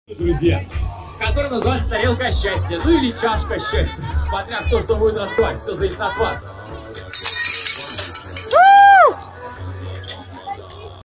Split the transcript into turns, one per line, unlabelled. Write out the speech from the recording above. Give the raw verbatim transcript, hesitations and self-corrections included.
Друзья, который называется тарелка счастья, ну или чашка счастья, смотря кто что будет раскрывать, все зависит от вас.